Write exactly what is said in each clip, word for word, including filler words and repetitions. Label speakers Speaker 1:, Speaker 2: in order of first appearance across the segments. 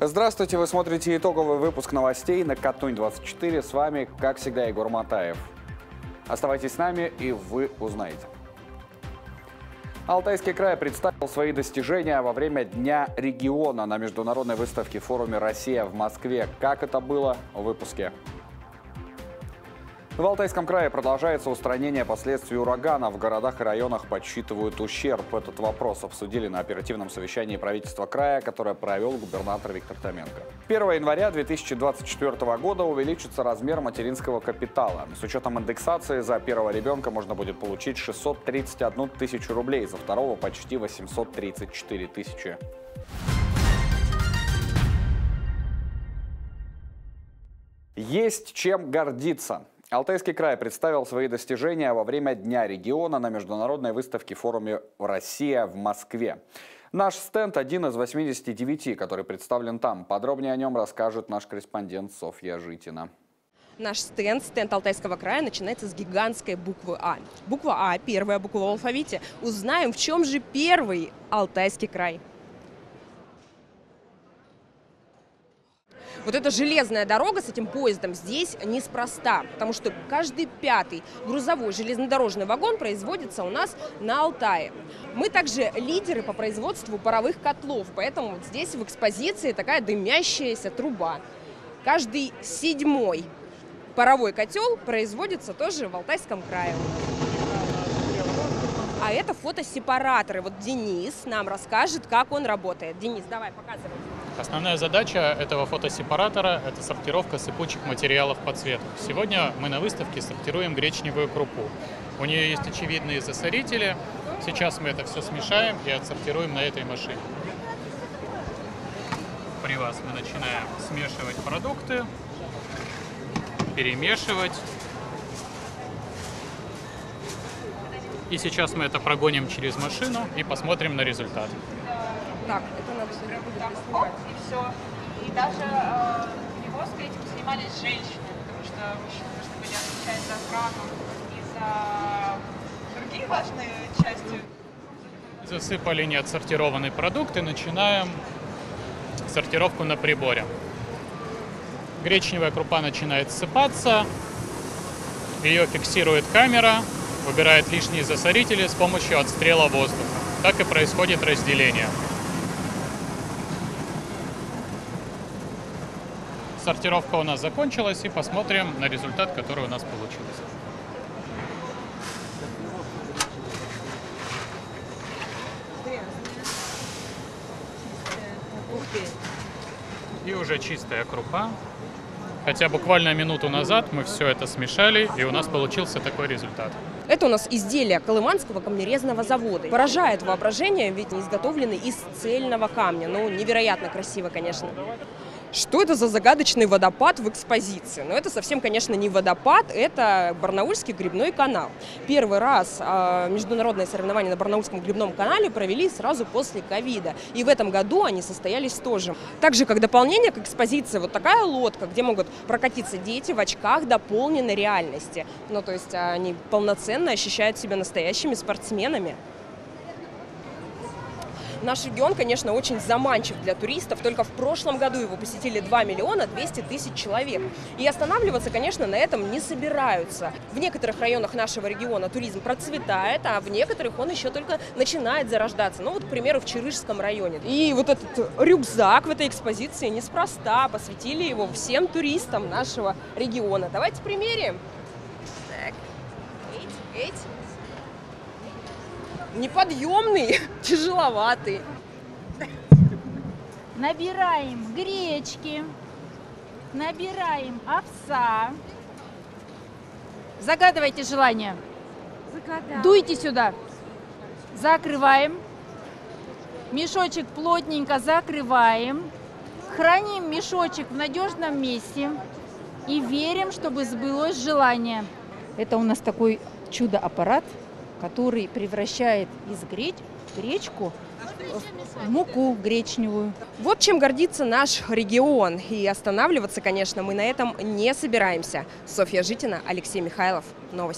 Speaker 1: Здравствуйте, вы смотрите итоговый выпуск новостей на Катунь двадцать четыре. С вами, как всегда, Егор Матаев. Оставайтесь с нами, и вы узнаете. Алтайский край представил свои достижения во время Дня региона на международной выставке форуме «Россия» в Москве. Как это было в выпуске? В Алтайском крае продолжается устранение последствий урагана. В городах и районах подсчитывают ущерб. Этот вопрос обсудили на оперативном совещании правительства края, которое провел губернатор Виктор Томенко. первого января две тысячи двадцать четвёртого года увеличится размер материнского капитала. С учетом индексации за первого ребенка можно будет получить шестьсот тридцать одну тысячу рублей, за второго почти восемьсот тридцать четыре тысячи. Есть чем гордиться. Алтайский край представил свои достижения во время Дня региона на международной выставке форуме «Россия» в Москве. Наш стенд один из восьмидесяти девяти, который представлен там. Подробнее о нем расскажет наш корреспондент Софья Житина.
Speaker 2: Наш стенд, стенд Алтайского края, начинается с гигантской буквы А. Буква А, первая буква в алфавите. Узнаем, в чем же первый Алтайский край. Вот эта железная дорога с этим поездом здесь неспроста, потому что каждый пятый грузовой железнодорожный вагон производится у нас на Алтае. Мы также лидеры по производству паровых котлов, поэтому вот здесь в экспозиции такая дымящаяся труба. Каждый седьмой паровой котел производится тоже в Алтайском крае. А это фотосепараторы. Вот Денис нам расскажет, как он работает. Денис, давай, показывай.
Speaker 3: Основная задача этого фотосепаратора – это сортировка сыпучих материалов по цвету. Сегодня мы на выставке сортируем гречневую крупу. У нее есть очевидные засорители. Сейчас мы это все смешаем и отсортируем на этой машине. При вас мы начинаем смешивать продукты, перемешивать. И сейчас мы это прогоним через машину и посмотрим на результат.
Speaker 2: Так, это надо прям
Speaker 4: оп, и все. И даже э, перевозкой этим занимались женщины, потому что мужчины должны были отвечать за охрану и за другие важные части.
Speaker 3: Засыпали неотсортированный продукт и начинаем сортировку на приборе. Гречневая крупа начинает ссыпаться, ее фиксирует камера, убирает лишние засорители с помощью отстрела воздуха. Так и происходит разделение. Сортировка у нас закончилась, и посмотрим на результат, который у нас получился. И уже чистая крупа. Хотя буквально минуту назад мы все это смешали, и у нас получился такой результат.
Speaker 2: Это у нас изделие Колыманского камнерезного завода. Поражает воображение, ведь изготовлены из цельного камня. Ну, невероятно красиво, конечно. Что это за загадочный водопад в экспозиции? Ну, это совсем, конечно, не водопад, это Барнаульский грибной канал. Первый раз э, международные соревнования на Барнаульском грибном канале провели сразу после ковида. И в этом году они состоялись тоже. Также, как дополнение к экспозиции, вот такая лодка, где могут прокатиться дети в очках дополненной реальности. Ну, то есть они полноценно ощущают себя настоящими спортсменами. Наш регион, конечно, очень заманчив для туристов. Только в прошлом году его посетили два миллиона двести тысяч человек. И останавливаться, конечно, на этом не собираются. В некоторых районах нашего региона туризм процветает, а в некоторых он еще только начинает зарождаться. Ну вот, к примеру, в Чарышском районе. И вот этот рюкзак в этой экспозиции неспроста. Посвятили его всем туристам нашего региона. Давайте примерим. Так, эть, эть. Неподъемный, тяжеловатый.
Speaker 5: Набираем гречки, набираем овса. Загадывайте желание. Загадал. Дуйте сюда. Закрываем. Мешочек плотненько закрываем. Храним мешочек в надежном месте и верим, чтобы сбылось желание. Это у нас такой чудо-аппарат, который превращает из греч, гречку в муку гречневую.
Speaker 2: Вот чем гордится наш регион. И останавливаться, конечно, мы на этом не собираемся. Софья Житина, Алексей Михайлов. Новости.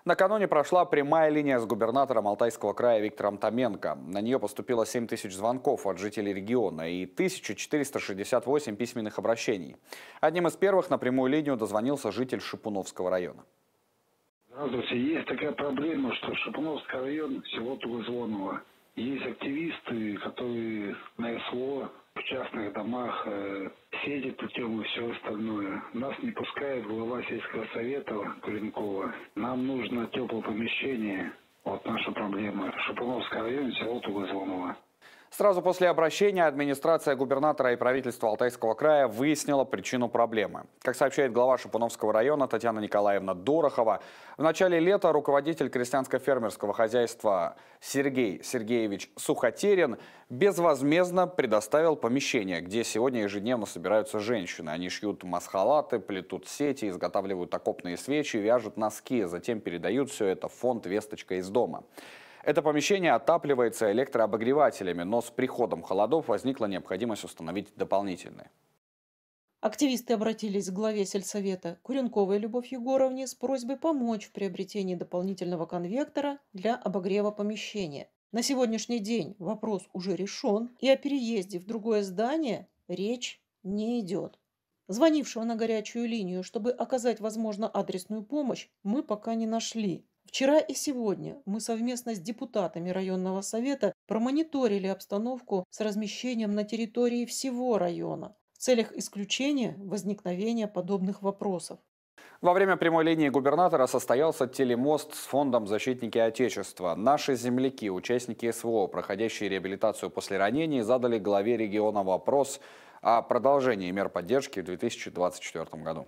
Speaker 1: Накануне прошла прямая линия с губернатором Алтайского края Виктором Томенко. На нее поступило семь тысяч звонков от жителей региона и тысяча четыреста шестьдесят восемь письменных обращений. Одним из первых на прямую линию дозвонился житель Шипуновского района.
Speaker 6: Здравствуйте. Есть такая проблема, что Шипуновский район, село Тугозвоново. Есть активисты, которые на СВО в частных домах э, сидят путем и все остальное. Нас не пускает глава сельского совета Куренкова. Нам нужно теплое помещение. Вот наша проблема. Шипуновский район, село Тугозвоново.
Speaker 1: Сразу после обращения администрация губернатора и правительства Алтайского края выяснила причину проблемы. Как сообщает глава Шипуновского района Татьяна Николаевна Дорохова, в начале лета руководитель крестьянско-фермерского хозяйства Сергей Сергеевич Сухотерин безвозмездно предоставил помещение, где сегодня ежедневно собираются женщины. Они шьют масхалаты, плетут сети, изготавливают окопные свечи, вяжут носки, затем передают все это в фонд «Весточка из дома». Это помещение отапливается электрообогревателями, но с приходом холодов возникла необходимость установить дополнительные.
Speaker 7: Активисты обратились к главе сельсовета Куренковой Любовь Егоровне с просьбой помочь в приобретении дополнительного конвектора для обогрева помещения. На сегодняшний день вопрос уже решен, и о переезде в другое здание речь не идет. Звонившего на горячую линию, чтобы оказать, возможно, адресную помощь, мы пока не нашли. Вчера и сегодня мы совместно с депутатами районного совета промониторили обстановку с размещением на территории всего района в целях исключения возникновения подобных вопросов.
Speaker 1: Во время прямой линии губернатора состоялся телемост с фондом «Защитники Отечества». Наши земляки, участники СВО, проходящие реабилитацию после ранений, задали главе региона вопрос о продолжении мер поддержки в две тысячи двадцать четвёртом году.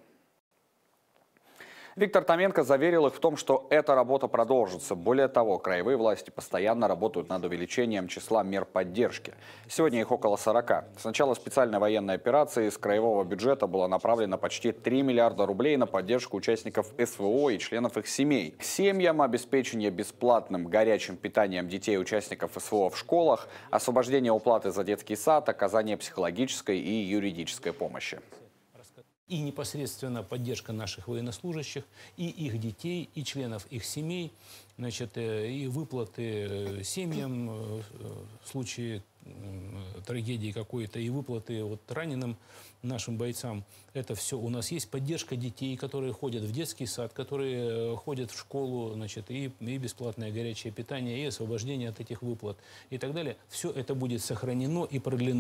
Speaker 1: Виктор Томенко заверил их в том, что эта работа продолжится. Более того, краевые власти постоянно работают над увеличением числа мер поддержки. Сегодня их около сорока. С начала специальной военной операции из краевого бюджета было направлено почти три миллиарда рублей на поддержку участников СВО и членов их семей. К семьям обеспечение бесплатным горячим питанием детей участников СВО в школах, освобождение уплаты за детский сад, оказание психологической и юридической помощи.
Speaker 8: И непосредственно поддержка наших военнослужащих, и их детей, и членов их семей, значит, и выплаты семьям в случае трагедии какой-то, и выплаты вот раненым нашим бойцам. Это все у нас есть. Поддержка детей, которые ходят в детский сад, которые ходят в школу, значит, и, и бесплатное горячее питание, и освобождение от этих выплат и так далее. Все это будет сохранено и продлено.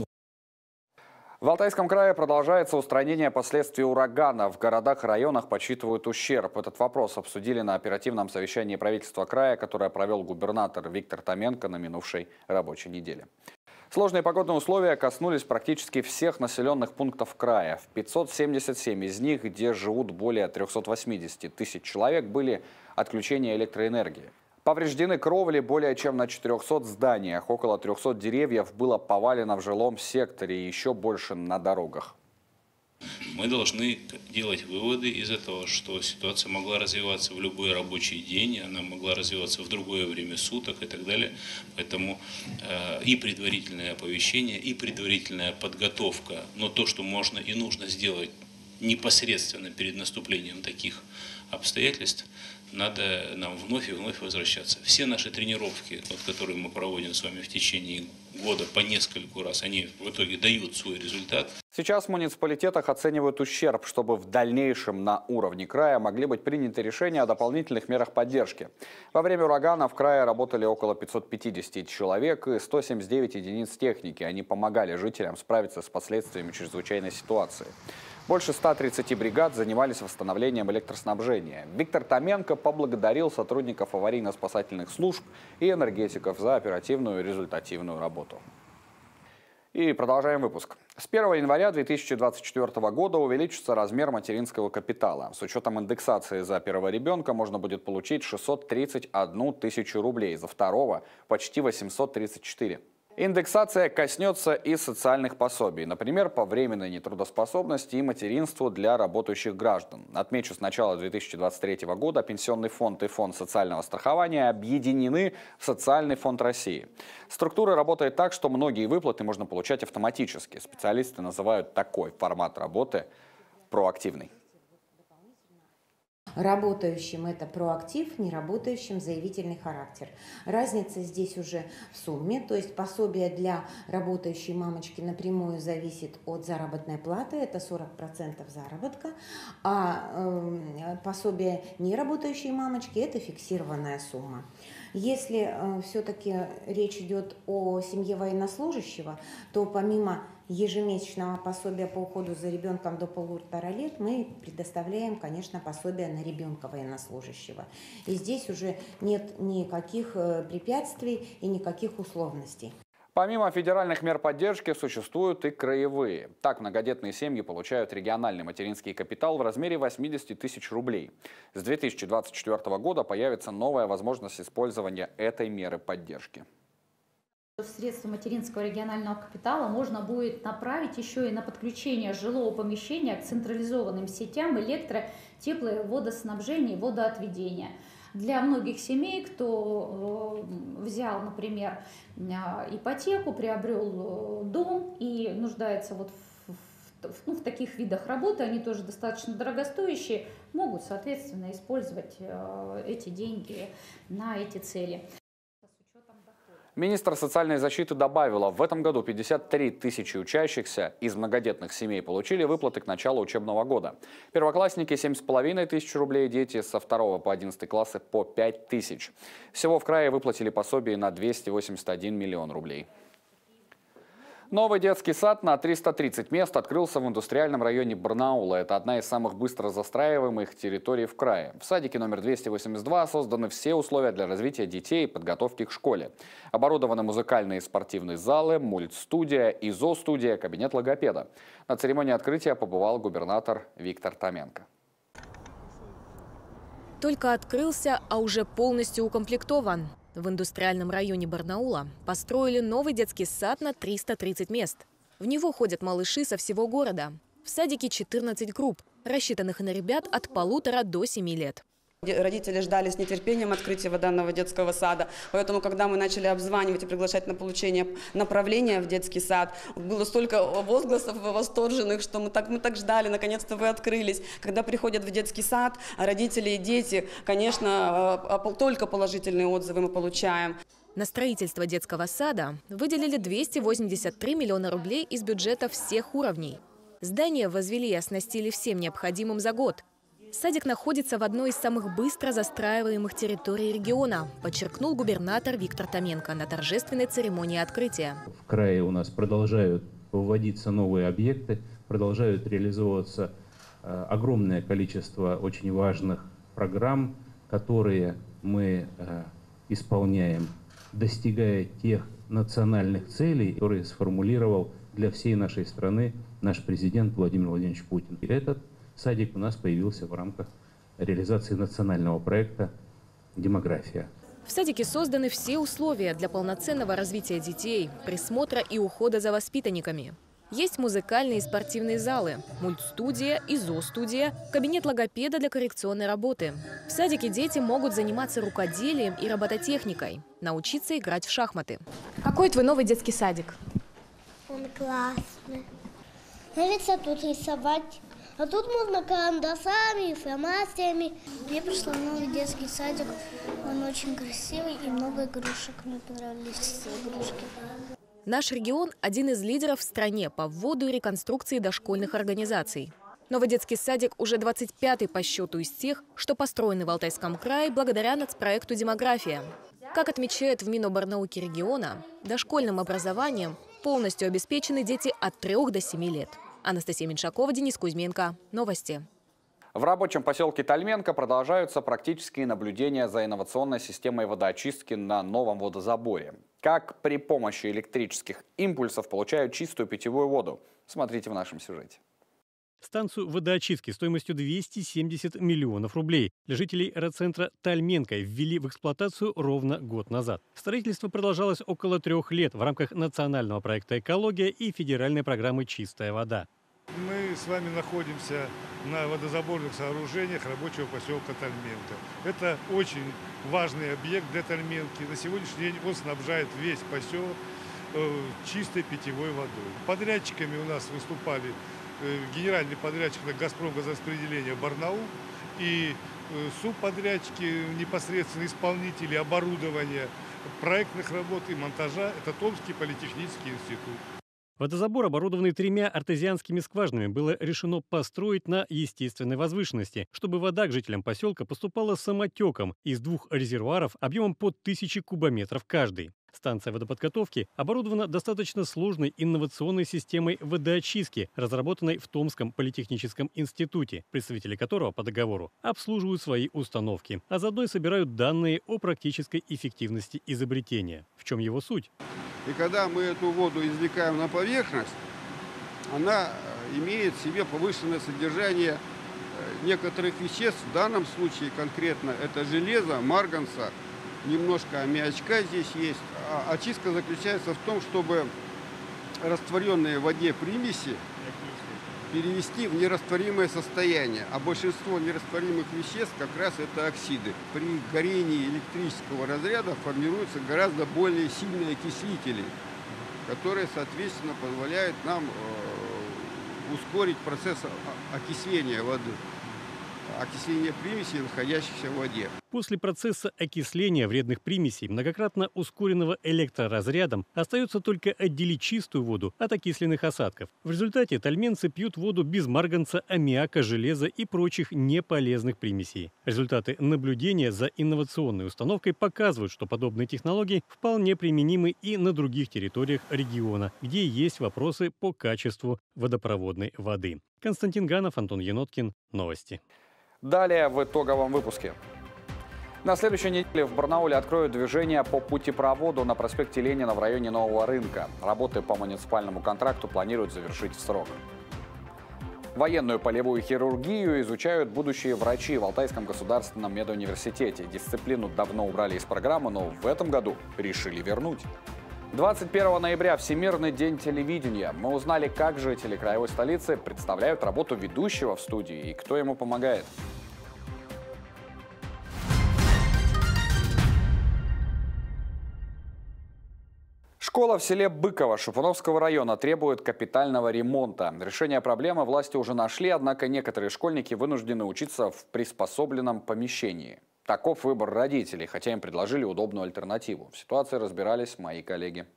Speaker 1: В Алтайском крае продолжается устранение последствий урагана. В городах и районах подсчитывают ущерб. Этот вопрос обсудили на оперативном совещании правительства края, которое провел губернатор Виктор Томенко на минувшей рабочей неделе. Сложные погодные условия коснулись практически всех населенных пунктов края. В пятьсот семьдесят семь из них, где живут более трёхсот восьмидесяти тысяч человек, были отключения электроэнергии. Повреждены кровли более чем на четырёхсот зданиях. Около трёхсот деревьев было повалено в жилом секторе и еще больше на дорогах.
Speaker 9: Мы должны делать выводы из этого, что ситуация могла развиваться в любой рабочий день, она могла развиваться в другое время суток и так далее. Поэтому э, и предварительное оповещение, и предварительная подготовка, но то, что можно и нужно сделать непосредственно перед наступлением таких обстоятельств, надо нам вновь и вновь возвращаться. Все наши тренировки, вот, которые мы проводим с вами в течение года по нескольку раз, они в итоге дают свой результат.
Speaker 1: Сейчас в муниципалитетах оценивают ущерб, чтобы в дальнейшем на уровне края могли быть приняты решения о дополнительных мерах поддержки. Во время урагана в крае работали около пятисот пятидесяти человек и ста семидесяти девяти единиц техники. Они помогали жителям справиться с последствиями чрезвычайной ситуации. Больше ста тридцати бригад занимались восстановлением электроснабжения. Виктор Томенко поблагодарил сотрудников аварийно-спасательных служб и энергетиков за оперативную и результативную работу. И продолжаем выпуск. С первого января две тысячи двадцать четвёртого года увеличится размер материнского капитала. С учетом индексации за первого ребенка можно будет получить шестьсот тридцать одну тысячу рублей, за второго – почти восемьсот тридцать четыре. Индексация коснется и социальных пособий, например, по временной нетрудоспособности и материнству для работающих граждан. Отмечу, с начала две тысячи двадцать третьего года Пенсионный фонд и Фонд социального страхования объединены в Социальный фонд России. Структура работает так, что многие выплаты можно получать автоматически. Специалисты называют такой формат работы проактивный.
Speaker 10: Работающим это проактив, неработающим заявительный характер. Разница здесь уже в сумме, то есть пособие для работающей мамочки напрямую зависит от заработной платы, это сорок процентов заработка, а э, пособие неработающей мамочки это фиксированная сумма. Если э, все-таки речь идет о семье военнослужащего, то помимо ежемесячного пособия по уходу за ребенком до полутора лет мы предоставляем, конечно, пособие на ребенка военнослужащего. И здесь уже нет никаких препятствий и никаких условностей.
Speaker 1: Помимо федеральных мер поддержки существуют и краевые. Так, многодетные семьи получают региональный материнский капитал в размере восьмидесяти тысяч рублей. С две тысячи двадцать четвёртого года появится новая возможность использования этой меры поддержки.
Speaker 11: Средства материнского регионального капитала можно будет направить еще и на подключение жилого помещения к централизованным сетям электро-, тепло- и водоснабжения и водоотведения. Для многих семей, кто взял, например, ипотеку, приобрел дом и нуждается вот в, в, ну, в таких видах работы, они тоже достаточно дорогостоящие, могут, соответственно, использовать эти деньги на эти цели.
Speaker 1: Министр социальной защиты добавила, в этом году пятьдесят три тысячи учащихся из многодетных семей получили выплаты к началу учебного года. Первоклассники семь с половиной тысяч рублей, дети со второго по одиннадцатый классы по пять тысяч. Всего в крае выплатили пособие на двести восемьдесят один миллион рублей. Новый детский сад на триста тридцать мест открылся в индустриальном районе Барнаула. Это одна из самых быстро застраиваемых территорий в крае. В садике номер двести восемьдесят два созданы все условия для развития детей и подготовки к школе. Оборудованы музыкальные и спортивные залы, мультстудия, изо-студия, кабинет логопеда. На церемонии открытия побывал губернатор Виктор Томенко.
Speaker 12: Только открылся, а уже полностью укомплектован. В индустриальном районе Барнаула построили новый детский сад на триста тридцать мест. В него ходят малыши со всего города. В садике четырнадцать групп, рассчитанных на ребят от полутора до семи лет.
Speaker 13: Родители ждали с нетерпением открытия данного детского сада. Поэтому, когда мы начали обзванивать и приглашать на получение направления в детский сад, было столько возгласов восторженных, что мы так, мы так ждали, наконец-то вы открылись. Когда приходят в детский сад, родители и дети, конечно, только положительные отзывы мы получаем.
Speaker 12: На строительство детского сада выделили двести восемьдесят три миллиона рублей из бюджета всех уровней. Здание возвели и оснастили всем необходимым за год. Садик находится в одной из самых быстро застраиваемых территорий региона, подчеркнул губернатор Виктор Томенко на торжественной церемонии открытия.
Speaker 8: В крае у нас продолжают вводиться новые объекты, продолжают реализовываться э, огромное количество очень важных программ, которые мы э, исполняем, достигая тех национальных целей, которые сформулировал для всей нашей страны наш президент Владимир Владимирович Путин. И этот садик у нас появился в рамках реализации национального проекта «Демография».
Speaker 12: В садике созданы все условия для полноценного развития детей, присмотра и ухода за воспитанниками. Есть музыкальные и спортивные залы, мультстудия, изо-студия, кабинет логопеда для коррекционной работы. В садике дети могут заниматься рукоделием и робототехникой, научиться играть в шахматы.
Speaker 14: Какой твой новый детский садик?
Speaker 15: Он классный. Нравится тут рисовать. А тут можно карандашами, фломастерами. Мне пришел новый детский садик. Он очень красивый и много игрушек. Мне понравились все игрушки.
Speaker 12: Наш регион – один из лидеров в стране по вводу и реконструкции дошкольных организаций. Новый детский садик уже двадцать пятый по счету из тех, что построены в Алтайском крае благодаря нацпроекту «Демография». Как отмечают в Миноборнауки региона, дошкольным образованием полностью обеспечены дети от трёх до семи лет. Анастасия Меньшакова, Денис Кузьменко. Новости.
Speaker 1: В рабочем поселке Тальменко продолжаются практические наблюдения за инновационной системой водоочистки на новом водозаборе. Как при помощи электрических импульсов получают чистую питьевую воду? Смотрите в нашем сюжете.
Speaker 16: Станцию водоочистки стоимостью двести семьдесят миллионов рублей для жителей райцентра Тальменко ввели в эксплуатацию ровно год назад. Строительство продолжалось около трех лет в рамках национального проекта «Экология» и федеральной программы «Чистая вода».
Speaker 17: Мы с вами находимся на водозаборных сооружениях рабочего поселка Тальменко. Это очень важный объект для Тальменки. На сегодняшний день он снабжает весь поселок чистой питьевой водой. Подрядчиками у нас выступали генеральный подрядчик «Газпром» газораспределения Барнаул и субподрядчики, непосредственно исполнители оборудования, проектных работ и монтажа – это Томский политехнический институт.
Speaker 16: Водозабор, оборудованный тремя артезианскими скважинами, было решено построить на естественной возвышенности, чтобы вода к жителям поселка поступала самотеком из двух резервуаров объемом под тысячи кубометров каждый. Станция водоподготовки оборудована достаточно сложной инновационной системой водоочистки, разработанной в Томском политехническом институте, представители которого по договору обслуживают свои установки, а заодно и собирают данные о практической эффективности изобретения. В чем его суть?
Speaker 18: И когда мы эту воду извлекаем на поверхность, она имеет в себе повышенное содержание некоторых веществ. В данном случае конкретно это железо, марганца, немножко аммиачка здесь есть. А очистка заключается в том, чтобы растворенные в воде примеси перевести в нерастворимое состояние. А большинство нерастворимых веществ как раз это оксиды. При горении электрического разряда формируются гораздо более сильные окислители, которые, соответственно, позволяют нам э, ускорить процесс окисления воды. Окисление примесей, находящихся в воде.
Speaker 16: После процесса окисления вредных примесей, многократно ускоренного электроразрядом, остается только отделить чистую воду от окисленных осадков. В результате тальменцы пьют воду без марганца, аммиака, железа и прочих неполезных примесей. Результаты наблюдения за инновационной установкой показывают, что подобные технологии вполне применимы и на других территориях региона, где есть вопросы по качеству водопроводной воды. Константин Ганов, Антон Еноткин. Новости.
Speaker 1: Далее в итоговом выпуске. На следующей неделе в Барнауле откроют движение по путепроводу на проспекте Ленина в районе Нового рынка. Работы по муниципальному контракту планируют завершить в срок. Военную полевую хирургию изучают будущие врачи в Алтайском государственном медуниверситете. Дисциплину давно убрали из программы, но в этом году решили вернуть. двадцать первого ноября – Всемирный день телевидения. Мы узнали, как жители краевой столицы представляют работу ведущего в студии и кто ему помогает. Школа в селе Быково Шипуновского района требует капитального ремонта. Решение проблемы власти уже нашли, однако некоторые школьники вынуждены учиться в приспособленном помещении. Таков выбор родителей, хотя им предложили удобную альтернативу. В ситуации разбирались мои коллеги.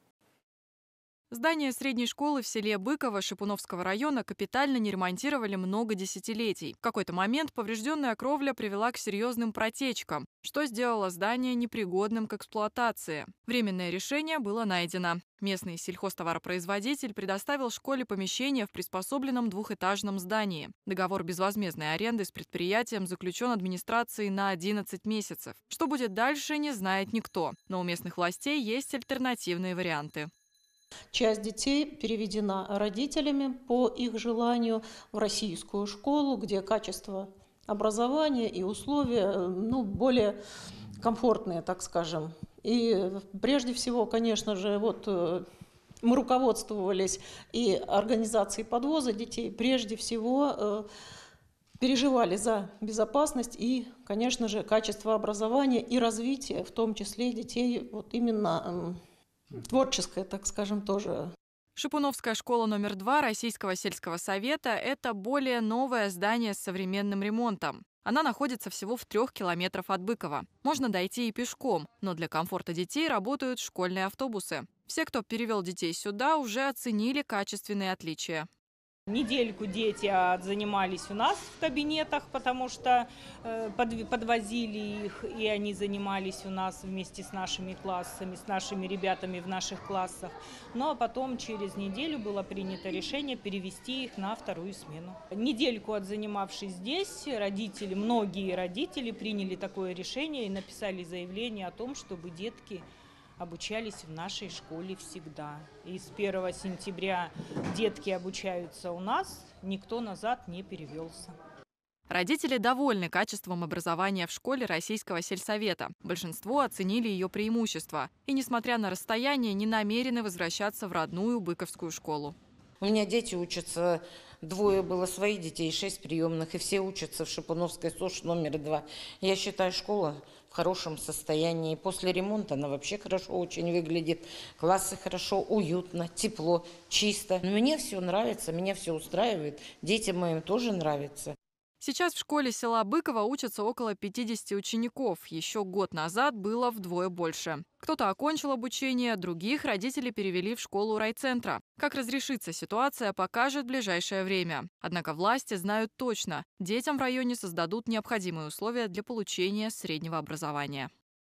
Speaker 19: Здание средней школы в селе Быково Шипуновского района капитально не ремонтировали много десятилетий. В какой-то момент поврежденная кровля привела к серьезным протечкам, что сделало здание непригодным к эксплуатации. Временное решение было найдено. Местный сельхозтоваропроизводитель предоставил школе помещение в приспособленном двухэтажном здании. Договор безвозмездной аренды с предприятием заключен администрацией на одиннадцать месяцев. Что будет дальше, не знает никто. Но у местных властей есть альтернативные варианты.
Speaker 7: Часть детей переведена родителями по их желанию в российскую школу, где качество образования и условия ну, более комфортные, так скажем. И прежде всего, конечно же, вот мы руководствовались и организацией подвоза детей, прежде всего переживали за безопасность и, конечно же, качество образования и развития, в том числе детей вот именно творческое, так скажем, тоже.
Speaker 19: Шипуновская школа номер два Российского сельского совета – это более новое здание с современным ремонтом. Она находится всего в трех километрах от Быкова. Можно дойти и пешком, но для комфорта детей работают школьные автобусы. Все, кто перевел детей сюда, уже оценили качественные отличия.
Speaker 20: Недельку дети занимались у нас в кабинетах, потому что подвозили их, и они занимались у нас вместе с нашими классами, с нашими ребятами в наших классах. Ну а потом через неделю было принято решение перевести их на вторую смену. Недельку отзанимавшись здесь, родители, многие родители приняли такое решение и написали заявление о том, чтобы детки обучались в нашей школе всегда. И с первого сентября детки обучаются у нас, никто назад не перевелся.
Speaker 19: Родители довольны качеством образования в школе Российского сельсовета. Большинство оценили ее преимущества и, несмотря на расстояние, не намерены возвращаться в родную Быковскую школу.
Speaker 21: У меня дети учатся двое было своих детей, шесть приемных, и все учатся в Шипуновской СОЖ номер два. Я считаю, школа в хорошем состоянии. После ремонта она вообще хорошо очень выглядит. Классы хорошо, уютно, тепло, чисто. Мне все нравится, меня все устраивает. Детям моим тоже нравится.
Speaker 19: Сейчас в школе села Быково учатся около пятидесяти учеников. Еще год назад было вдвое больше. Кто-то окончил обучение, других родители перевели в школу райцентра. Как разрешится ситуация, покажет ближайшее время. Однако власти знают точно, детям в районе создадут необходимые условия для получения среднего образования.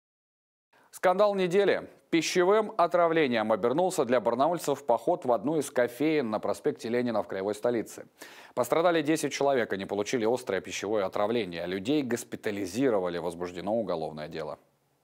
Speaker 1: Скандал недели. Пищевым отравлением обернулся для барнаульцев поход в одну из кофеен на проспекте Ленина в краевой столице. Пострадали десять человек, они получили острое пищевое отравление. Людей госпитализировали, возбуждено уголовное дело.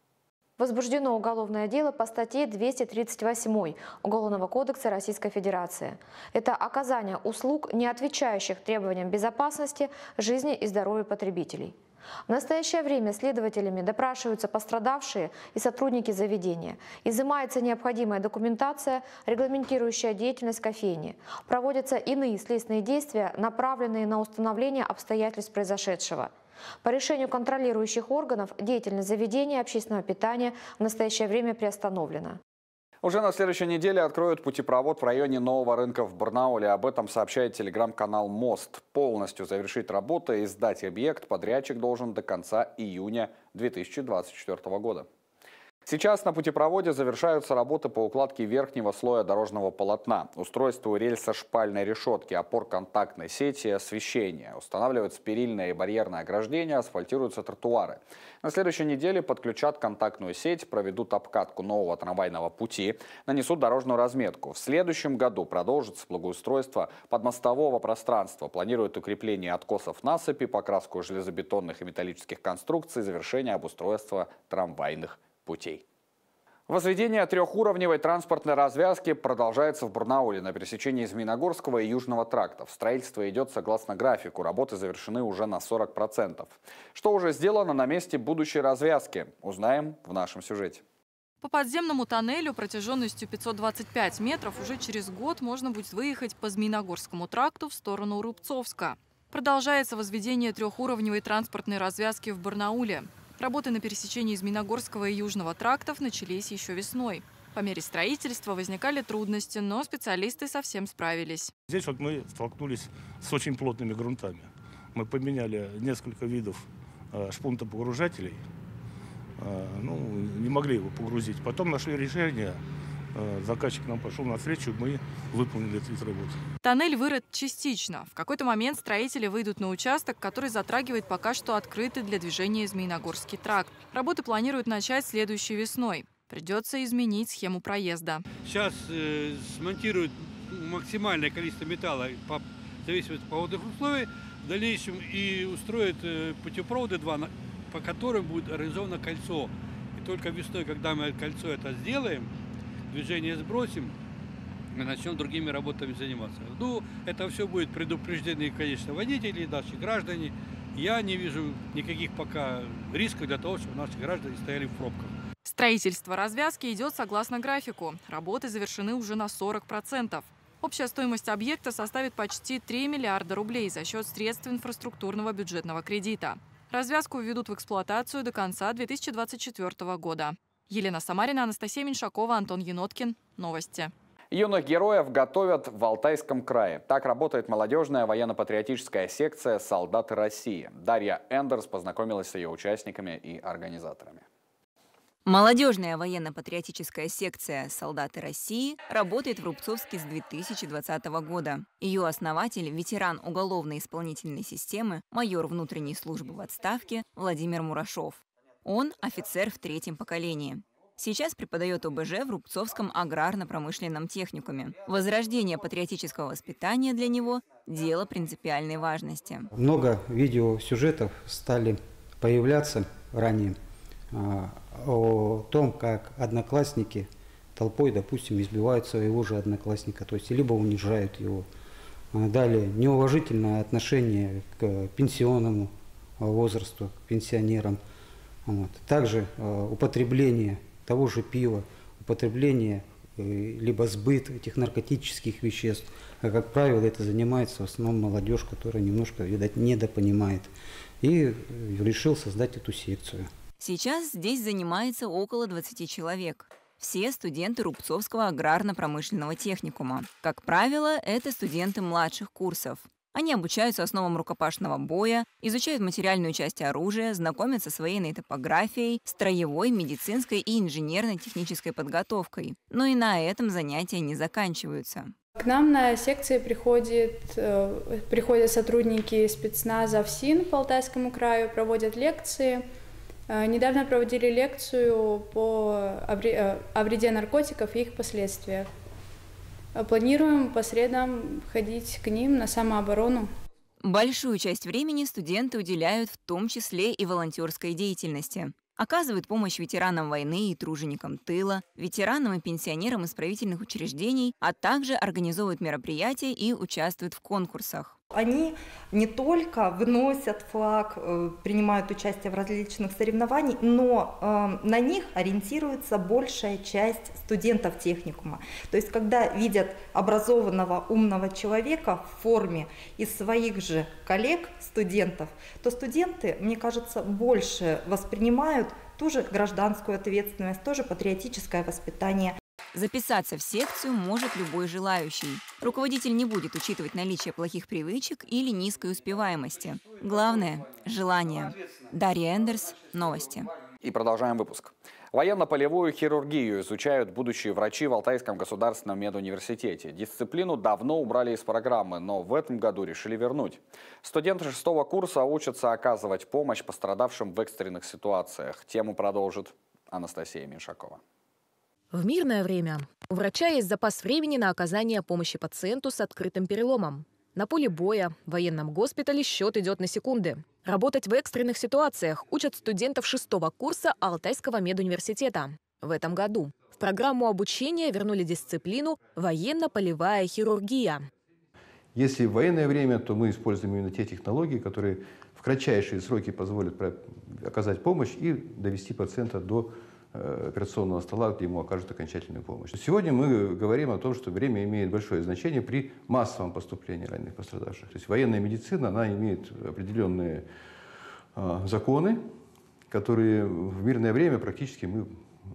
Speaker 14: Возбуждено уголовное дело по статье двести тридцать восемь Уголовного кодекса Российской Федерации. Это оказание услуг, не отвечающих требованиям безопасности, жизни и здоровья потребителей. В настоящее время следователями допрашиваются пострадавшие и сотрудники заведения. Изымается необходимая документация, регламентирующая деятельность кофейни. Проводятся иные следственные действия, направленные на установление обстоятельств произошедшего. По решению контролирующих органов деятельность заведения общественного питания в настоящее время приостановлена.
Speaker 1: Уже на следующей неделе откроют путепровод в районе Нового рынка в Барнауле. Об этом сообщает телеграм-канал «Мост». Полностью завершить работы и сдать объект подрядчик должен до конца июня две тысячи двадцать четвёртого года. Сейчас на путепроводе завершаются работы по укладке верхнего слоя дорожного полотна, устройству рельса шпальной решетки, опор контактной сети, освещения. Устанавливаются перильное и барьерное ограждение, асфальтируются тротуары. На следующей неделе подключат контактную сеть, проведут обкатку нового трамвайного пути, нанесут дорожную разметку. В следующем году продолжится благоустройство подмостового пространства. Планируют укрепление откосов насыпи, покраску железобетонных и металлических конструкций, завершение обустройства трамвайных путей. Возведение трехуровневой транспортной развязки продолжается в Барнауле на пересечении Змеиногорского и Южного трактов. Строительство идет согласно графику, работы завершены уже на сорок процентов. Что уже сделано на месте будущей развязки, узнаем в нашем сюжете.
Speaker 19: По подземному тоннелю протяженностью пятьсот двадцать пять метров уже через год можно будет выехать по Змеиногорскому тракту в сторону Рубцовска. Продолжается возведение трехуровневой транспортной развязки в Барнауле. Работы на пересечении Змеиногорского и Южного трактов начались еще весной. По мере строительства возникали трудности, но специалисты совсем справились.
Speaker 22: Здесь вот мы столкнулись с очень плотными грунтами. Мы поменяли несколько видов шпунтопогружателей. Ну, не могли его погрузить. Потом нашли решение. Заказчик нам пошел навстречу, мы выполнили эти работы.
Speaker 19: Тоннель вырыт частично. В какой-то момент строители выйдут на участок, который затрагивает пока что открытый для движения Змеиногорский тракт. Работы планируют начать следующей весной. Придется изменить схему проезда.
Speaker 23: Сейчас э, смонтируют максимальное количество металла по зависимости от погодных условий. В дальнейшем и устроят э, путепроводы два, по которым будет организовано кольцо. И только весной, когда мы кольцо это сделаем, движение сбросим, мы начнем другими работами заниматься. Ну, это все будет предупреждены, конечно, водители, наши граждане. Я не вижу никаких пока рисков для того, чтобы наши граждане стояли в пробках.
Speaker 19: Строительство развязки идет согласно графику. Работы завершены уже на сорок процентов. Общая стоимость объекта составит почти три миллиарда рублей за счет средств инфраструктурного бюджетного кредита. Развязку введут в эксплуатацию до конца две тысячи двадцать четвёртого года. Елена Самарина, Анастасия Меньшакова, Антон Еноткин. Новости.
Speaker 1: Юных героев готовят в Алтайском крае. Так работает молодежная военно-патриотическая секция «Солдаты России». Дарья Эндерс познакомилась с ее участниками и организаторами.
Speaker 24: Молодежная военно-патриотическая секция «Солдаты России» работает в Рубцовске с две тысячи двадцатого года. Ее основатель – ветеран уголовно-исполнительной системы, майор внутренней службы в отставке Владимир Мурашов. Он – офицер в третьем поколении. Сейчас преподает ОБЖ в Рубцовском аграрно-промышленном техникуме. Возрождение патриотического воспитания для него – дело принципиальной важности.
Speaker 25: Много видеосюжетов стали появляться ранее о том, как одноклассники толпой, допустим, избивают своего же одноклассника, то есть либо унижают его. Далее, неуважительное отношение к пенсионному возрасту, к пенсионерам. Вот. Также употребление того же пива, употребление либо сбыт этих наркотических веществ. А, как правило, это занимается в основном молодежь, которая немножко, видать, недопонимает. И решил создать эту секцию.
Speaker 24: Сейчас здесь занимается около двадцати человек. Все студенты Рубцовского аграрно-промышленного техникума. Как правило, это студенты младших курсов. Они обучаются основам рукопашного боя, изучают материальную часть оружия, знакомятся с военной топографией, строевой, медицинской и инженерно-технической подготовкой. Но и на этом занятия не заканчиваются.
Speaker 2: К нам на секции приходят, э, приходят сотрудники спецназа ФСИН по Алтайскому краю, проводят лекции. Э, недавно проводили лекцию по, о, вре, о вреде наркотиков и их последствиях. Планируем по средам ходить к ним на самооборону.
Speaker 24: Большую часть времени студенты уделяют в том числе и волонтерской деятельности. Оказывают помощь ветеранам войны и труженикам тыла, ветеранам и пенсионерам исправительных учреждений, а также организовывают мероприятия и участвуют в конкурсах.
Speaker 3: Они не только выносят флаг, принимают участие в различных соревнованиях, но на них ориентируется большая часть студентов техникума. То есть, когда видят образованного, умного человека в форме из своих же коллег, студентов, то студенты, мне кажется, больше воспринимают ту же гражданскую ответственность, тоже патриотическое воспитание.
Speaker 24: Записаться в секцию может любой желающий. Руководитель не будет учитывать наличие плохих привычек или низкой успеваемости. Главное – желание. Дарья Эндерс, новости.
Speaker 1: И продолжаем выпуск. Военно-полевую хирургию изучают будущие врачи в Алтайском государственном медуниверситете. Дисциплину давно убрали из программы, но в этом году решили вернуть. Студенты шестого курса учатся оказывать помощь пострадавшим в экстренных ситуациях. Тему продолжит Анастасия Меньшакова.
Speaker 12: В мирное время у врача есть запас времени на оказание помощи пациенту с открытым переломом. На поле боя, в военном госпитале счет идет на секунды. Работать в экстренных ситуациях учат студентов шестого курса Алтайского медуниверситета. В этом году в программу обучения вернули дисциплину «Военно-полевая хирургия».
Speaker 4: Если в военное время, то мы используем именно те технологии, которые в кратчайшие сроки позволят оказать помощь и довести пациента до операционного стола, где ему окажут окончательную помощь. Сегодня мы говорим о том, что время имеет большое значение при массовом поступлении раненых пострадавших. То есть военная медицина, она имеет определенные э, законы, которые в мирное время практически мы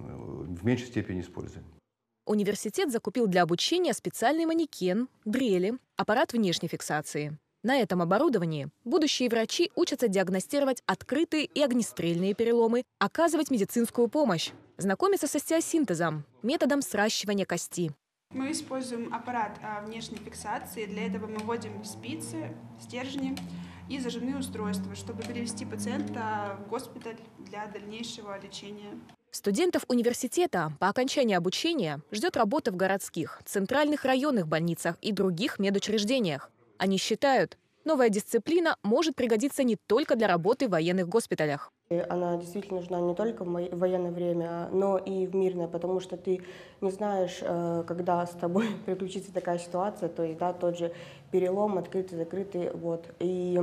Speaker 4: в меньшей степени используем.
Speaker 12: Университет закупил для обучения специальный манекен, дрели, аппарат внешней фиксации. На этом оборудовании будущие врачи учатся диагностировать открытые и огнестрельные переломы, оказывать медицинскую помощь, знакомиться с остеосинтезом, методом сращивания кости.
Speaker 5: Мы используем аппарат внешней фиксации. Для этого мы вводим спицы, стержни и зажимные устройства, чтобы перевести пациента в госпиталь для дальнейшего лечения.
Speaker 12: Студентов университета по окончании обучения ждет работа в городских, центральных районных больницах и других медучреждениях. Они считают, новая дисциплина может пригодиться не только для работы в военных госпиталях.
Speaker 6: Она действительно нужна не только в военное время, но и в мирное, потому что ты не знаешь, когда с тобой приключится такая ситуация, то есть да, тот же перелом, открытый, закрытый, вот. И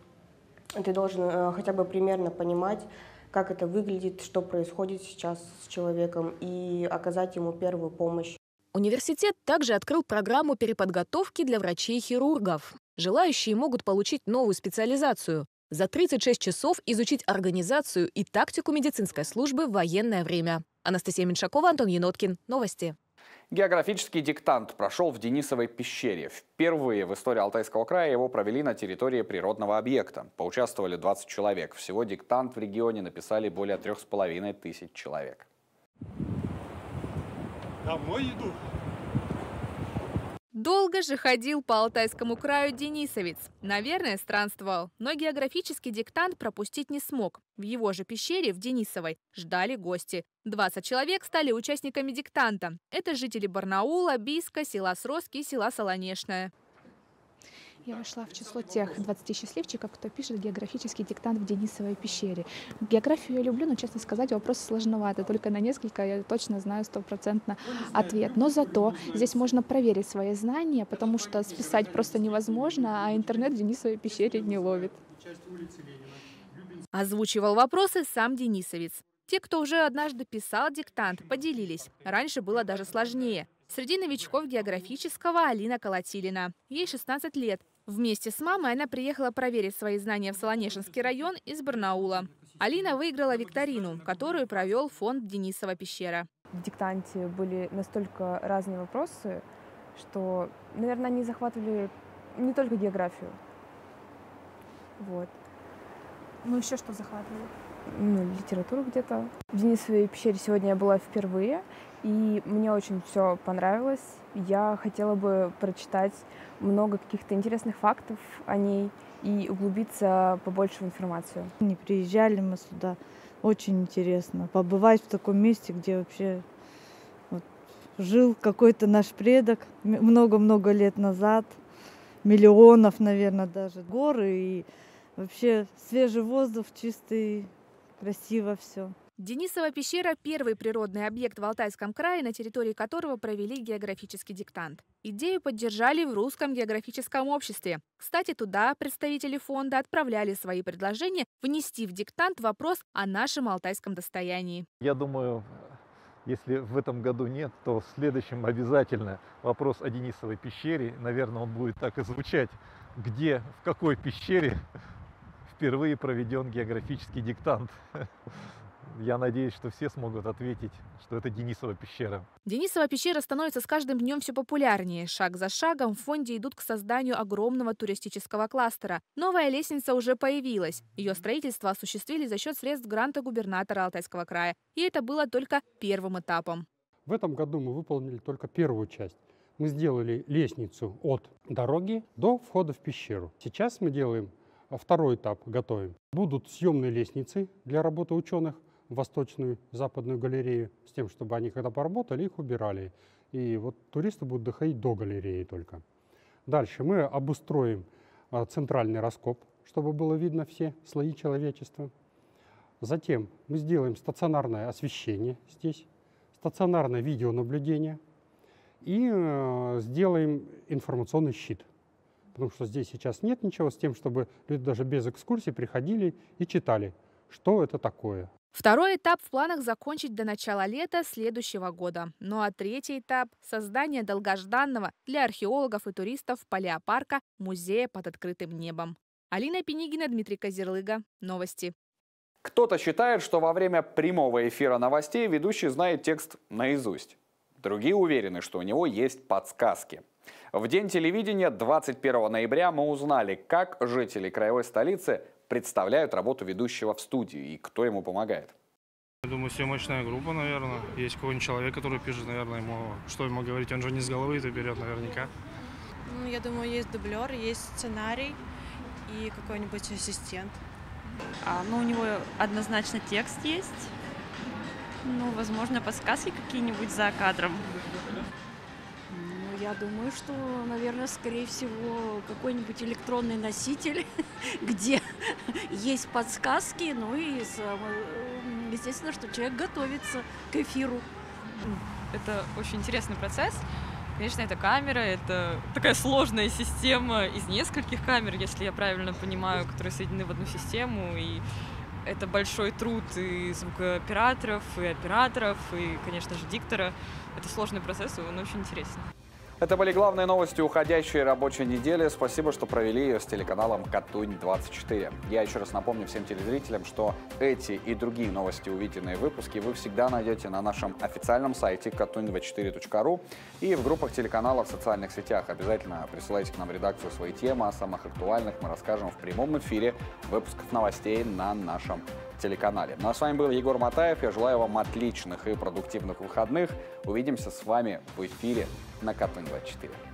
Speaker 6: ты должен хотя бы примерно понимать, как это выглядит, что происходит сейчас с человеком, и оказать ему первую помощь.
Speaker 12: Университет также открыл программу переподготовки для врачей-хирургов. Желающие могут получить новую специализацию. За тридцать шесть часов изучить организацию и тактику медицинской службы в военное время. Анастасия Меньшакова, Антон Еноткин. Новости.
Speaker 1: Географический диктант прошел в Денисовой пещере. Впервые в истории Алтайского края его провели на территории природного объекта. Поучаствовали двадцать человек. Всего диктант в регионе написали более трех с половиной тысяч человек.
Speaker 26: Домой иду.
Speaker 27: Долго же ходил по Алтайскому краю денисовец. Наверное, странствовал, но географический диктант пропустить не смог. В его же пещере в Денисовой ждали гости. двадцать человек стали участниками диктанта. Это жители Барнаула, Бийска, села Сроски и села Солонешное.
Speaker 28: Я вошла в число тех двадцати счастливчиков, кто пишет географический диктант в Денисовой пещере. Географию я люблю, но, честно сказать, вопрос сложноватый. Только на несколько я точно знаю стопроцентно ответ. Но зато здесь можно проверить свои знания, потому что списать просто невозможно, а интернет в Денисовой пещере не ловит.
Speaker 27: Озвучивал вопросы сам денисовец. Те, кто уже однажды писал диктант, поделились. Раньше было даже сложнее. Среди новичков географического Алина Колотилина. Ей шестнадцать лет. Вместе с мамой она приехала проверить свои знания в Солонешинский район из Барнаула. Алина выиграла викторину, которую провел фонд «Денисова пещера».
Speaker 8: В диктанте были настолько разные вопросы, что, наверное, они захватывали не только географию. Вот.
Speaker 28: Ну еще что захватывало?
Speaker 8: Ну, литературу где-то. В Денисовой пещере сегодня я была впервые, и мне очень все понравилось. Я хотела бы прочитать много каких-то интересных фактов о ней и углубиться побольше в информацию.
Speaker 9: Не приезжали мы сюда. Очень интересно побывать в таком месте, где вообще вот, жил какой-то наш предок много-много лет назад. Миллионов, наверное, даже. Горы и вообще свежий воздух, чистый, красиво все.
Speaker 27: Денисова пещера – первый природный объект в Алтайском крае, на территории которого провели географический диктант. Идею поддержали в Русском географическом обществе. Кстати, туда представители фонда отправляли свои предложения внести в диктант вопрос о нашем алтайском достоянии.
Speaker 10: Я думаю, если в этом году нет, то в следующем обязательно вопрос о Денисовой пещере. Наверное, он будет так и звучать. Где, в какой пещере впервые проведен географический диктант? Я надеюсь, что все смогут ответить, что это Денисова пещера.
Speaker 27: Денисова пещера становится с каждым днем все популярнее. Шаг за шагом в фонде идут к созданию огромного туристического кластера. Новая лестница уже появилась. Ее строительство осуществили за счет средств гранта губернатора Алтайского края. И это было только первым этапом.
Speaker 11: В этом году мы выполнили только первую часть. Мы сделали лестницу от дороги до входа в пещеру. Сейчас мы делаем второй этап, готовим. Будут съемные лестницы для работы ученых в восточную, западную галерею, с тем, чтобы они, когда поработали, их убирали. И вот туристы будут доходить до галереи только. Дальше мы обустроим центральный раскоп, чтобы было видно все слои человечества. Затем мы сделаем стационарное освещение здесь, стационарное видеонаблюдение и сделаем информационный щит. Потому что здесь сейчас нет ничего, с тем, чтобы люди даже без экскурсий приходили и читали, что это такое.
Speaker 27: Второй этап в планах закончить до начала лета следующего года. Ну а третий этап – создание долгожданного для археологов и туристов палеопарка музея под открытым небом. Алина Пенигина, Дмитрий Козерлыга. Новости.
Speaker 1: Кто-то считает, что во время прямого эфира новостей ведущий знает текст наизусть. Другие уверены, что у него есть подсказки. В день телевидения двадцать первого ноября мы узнали, как жители краевой столицы представляют работу ведущего в студии и кто ему помогает.
Speaker 13: Я думаю, съемочная группа, наверное. Есть какой-нибудь человек, который пишет, наверное, ему, что ему говорить. Он же не с головы это берет наверняка.
Speaker 15: Ну, я думаю, есть дублер, есть сценарий и какой-нибудь ассистент.
Speaker 17: А, ну, у него однозначно текст есть. Ну, возможно, подсказки какие-нибудь за кадром.
Speaker 26: Я думаю, что, наверное, скорее всего, какой-нибудь электронный носитель, где есть подсказки, ну и, естественно, что человек готовится к эфиру.
Speaker 17: Это очень интересный процесс. Конечно, это камера, это такая сложная система из нескольких камер, если я правильно понимаю, которые соединены в одну систему. И это большой труд и звукооператоров, и операторов, и, конечно же, диктора. Это сложный процесс, и он очень интересный.
Speaker 1: Это были главные новости уходящей рабочей недели. Спасибо, что провели ее с телеканалом Катунь двадцать четыре. Я еще раз напомню всем телезрителям, что эти и другие новости, увиденные в выпуске, вы всегда найдете на нашем официальном сайте катунь двадцать четыре точка ру и в группах телеканалов в социальных сетях. Обязательно присылайте к нам редакцию свои темы, о самых актуальных мы расскажем в прямом эфире выпусков новостей на нашем телеканале. Ну а с вами был Егор Матаев. Я желаю вам отличных и продуктивных выходных. Увидимся с вами в эфире на Катунь двадцать четыре.